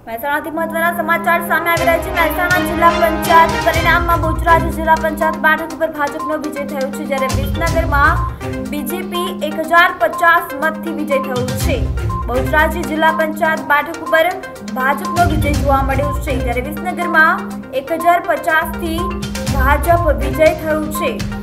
મહેસાણાથી મહત્વના સમાચાર સામે આવી રહ્યા છે। મહેસાણા જિલ્લા પંચાયત પરિણામમાં બહુચરાજી જિલ્લા પંચાયત બેઠક પર ભાજપનો વિજય થયો છે, જ્યારે વિસનગરમાં બીજેપી 1050 મતથી વિજય થયો છે। બહુચરાજી જિલ્લા પંચાયત બેઠક ઉપર ભાજપનો વિજય જોવા મળ્યો છે, જ્યારે વિસનગરમાં 1050 થી ભાજપ વિજય થયો છે।